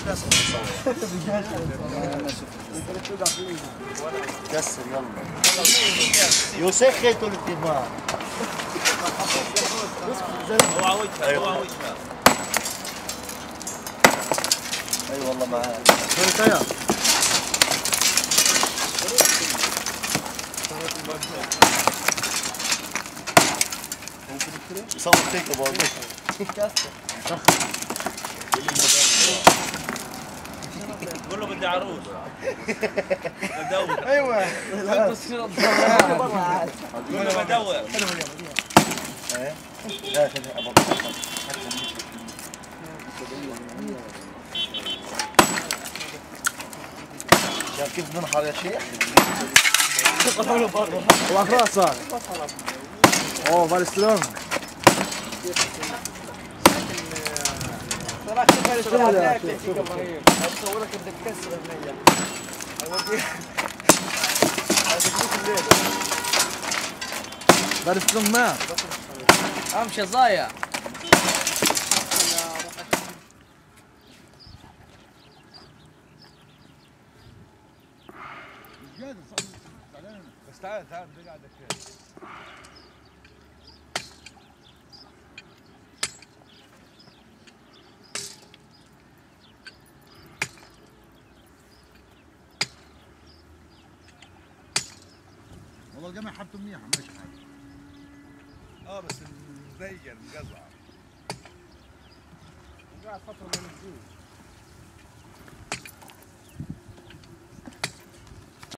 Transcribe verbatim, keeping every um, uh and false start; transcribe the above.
كسر يلا يسخن الدماغ. اوعى وجهها اوعى وجهها. اي والله معاك. يصور فيك ابو قول له بدي عروس. بدور. ايوه قول له بدور. ايه؟ لا خليها ابو شايف كيف بننحر يا شيخ؟ والله خلاص صار. اوه بالسلام. صراحة شوف هالاشياء تعطيك ابراهيم، اتصورك بدك تكسر النية. اوديها اوديك الليل. بالسلام ما امشي ضايع. بس تعال تعال بدي قاعدك والله الجامع حالته منيحه ماشي حاله. اه بس مزين مقزع. قاعد فتره ما نزلوش.